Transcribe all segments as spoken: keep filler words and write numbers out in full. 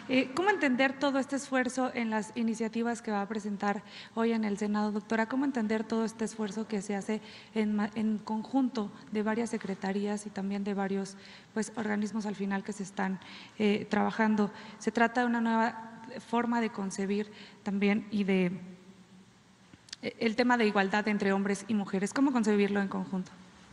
Eh, ¿Cómo entender todo este esfuerzo en las iniciativas que va a presentar hoy en el Senado, doctora? ¿Cómo entender todo este esfuerzo que se hace en, en conjunto de varias secretarías y también de varios pues, organismos al final que se están eh, trabajando? Se trata de una nueva forma de concebir también y de el tema de igualdad entre hombres y mujeres. ¿Cómo concebirlo en conjunto?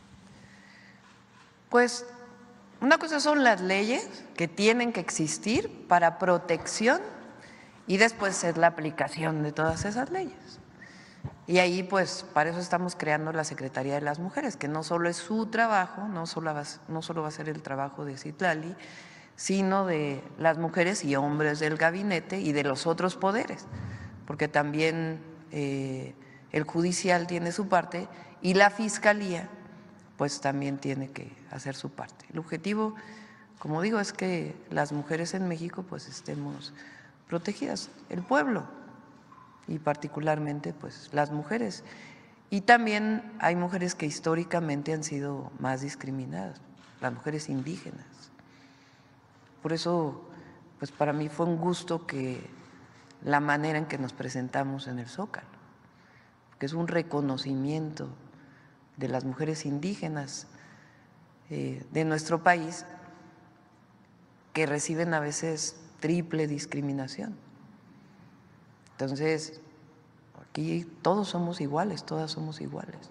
Pues una cosa son las leyes que tienen que existir para protección y después es la aplicación de todas esas leyes. Y ahí pues para eso estamos creando la Secretaría de las Mujeres, que no solo es su trabajo, no solo va, no solo va a ser el trabajo de Citlali, sino de las mujeres y hombres del gabinete y de los otros poderes, porque también eh, el judicial tiene su parte y la fiscalía pues también tiene que hacer su parte. El objetivo, como digo, es que las mujeres en México pues estemos protegidas, el pueblo y particularmente pues las mujeres. Y también hay mujeres que históricamente han sido más discriminadas, las mujeres indígenas. Por eso, pues para mí fue un gusto que la manera en que nos presentamos en el Zócalo, que es un reconocimiento de las mujeres indígenas eh, de nuestro país que reciben a veces triple discriminación. Entonces, aquí todos somos iguales, todas somos iguales.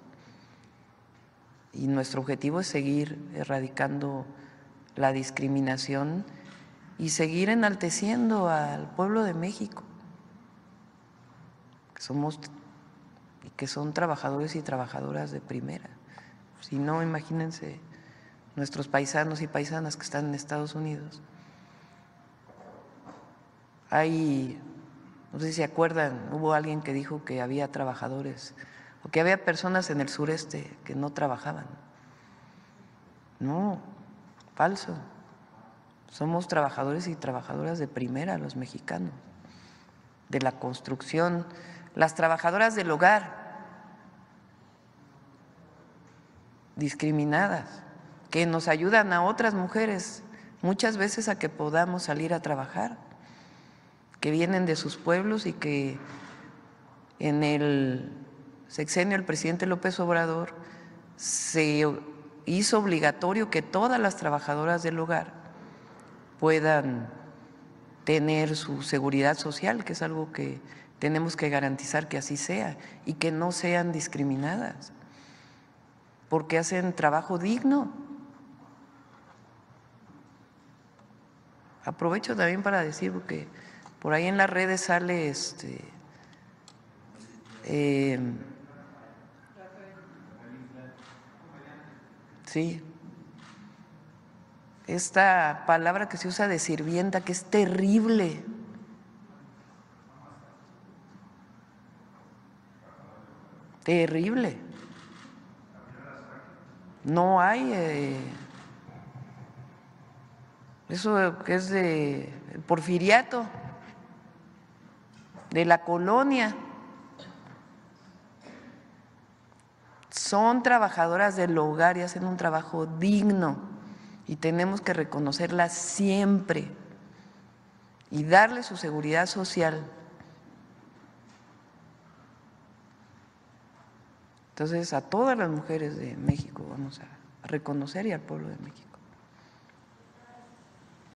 Y nuestro objetivo es seguir erradicando la discriminación y seguir enalteciendo al pueblo de México, que somos y que son trabajadores y trabajadoras de primera. Si no, imagínense nuestros paisanos y paisanas que están en Estados Unidos. Hay, no sé si se acuerdan, hubo alguien que dijo que había trabajadores o que había personas en el sureste que no trabajaban. No, falso. Somos trabajadores y trabajadoras de primera los mexicanos, de la construcción, las trabajadoras del hogar, discriminadas, que nos ayudan a otras mujeres muchas veces a que podamos salir a trabajar, que vienen de sus pueblos y que en el sexenio del presidente López Obrador se hizo obligatorio que todas las trabajadoras del hogar puedan tener su seguridad social, que es algo que tenemos que garantizar que así sea y que no sean discriminadas, porque hacen trabajo digno. Aprovecho también para decir, porque por ahí en las redes sale este eh, sí, esta palabra que se usa de sirvienta, que es terrible. Terrible. No hay eh, eso que es de porfiriato, de la colonia. Son trabajadoras del hogar y hacen un trabajo digno y tenemos que reconocerlas siempre y darle su seguridad social. Entonces, a todas las mujeres de México vamos a reconocer y al pueblo de México.